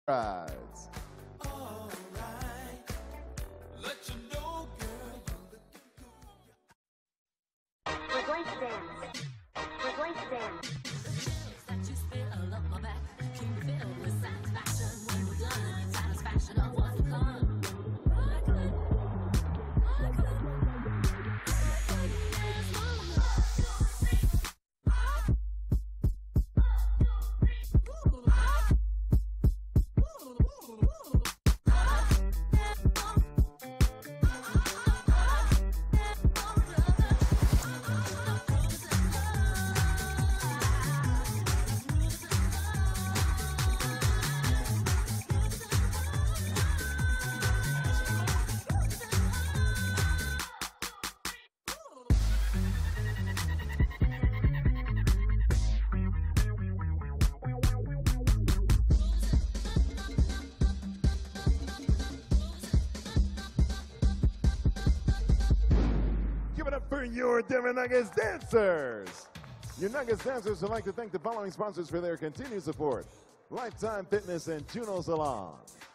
Rides. We're going to dance. We're going to dance. Give it up for your Denver Nuggets dancers. Your Nuggets dancers would like to thank the following sponsors for their continued support: Lifetime Fitness and Juno Salon,